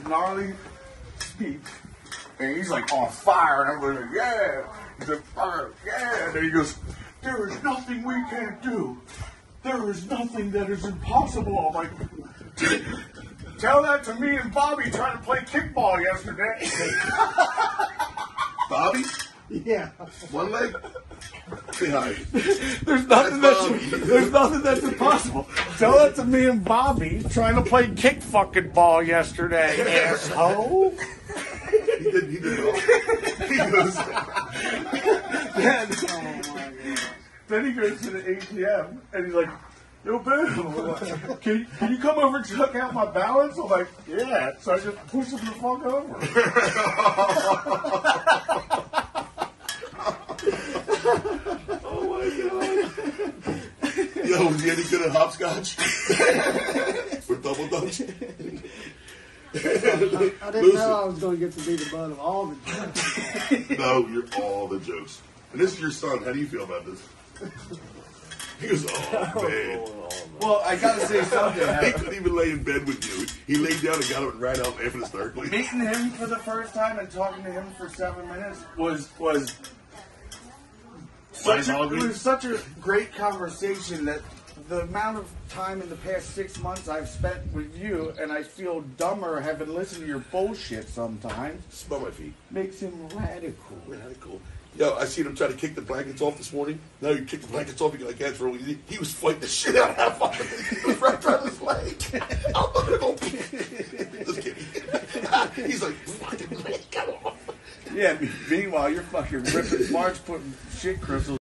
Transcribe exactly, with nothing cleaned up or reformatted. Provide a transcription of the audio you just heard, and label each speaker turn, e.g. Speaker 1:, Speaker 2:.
Speaker 1: gnarly speech, and he's like on fire, and everybody's like, yeah, he's like, fire, yeah, and then he goes, there is nothing we can't do. There is nothing that is impossible. I'm like, tell that to me and Bobby trying to play kickball yesterday.
Speaker 2: Bobby?
Speaker 3: Yeah.
Speaker 2: One leg? Say hi.
Speaker 1: There's nothing that's, that's there's nothing that's impossible. Tell that to me and Bobby trying to play kick fucking ball yesterday, asshole.
Speaker 2: He did. He did. He goes.
Speaker 1: Then, oh my God. Then he goes to the A T M and he's like, "Yo, Ben, can you, can you come over and check out my balance?" I'm like, "Yeah." So I just push him the fuck over.
Speaker 2: Oh my God. Yo, was he any good at hopscotch? Or double dutch?
Speaker 3: I, I didn't know I was going to get to be the butt of all the jokes.
Speaker 2: No, you're all the jokes. And this is your son. How do you feel about this? He goes, oh, man.
Speaker 1: Well, I gotta say something.
Speaker 2: He couldn't even lay in bed with you. He laid down and got up and ran out laughing hysterically.
Speaker 1: Meeting him for the first time and talking to him for seven minutes was was such a, it was such a great conversation that the amount of time in the past six months I've spent with you, and I feel dumber having listened to your bullshit sometimes.
Speaker 2: Smell my feet.
Speaker 1: Makes him radical.
Speaker 2: Radical. Yo, I seen him try to kick the blankets off this morning. Now you kick the blankets off, you like, that's real easy. He was fighting the shit out of that fucking thing. He was wrapped around his leg. I'm not gonna go. Just kidding. He's like, fucking leg, come off.
Speaker 1: Yeah, meanwhile, you're fucking ripping March putting shit crystals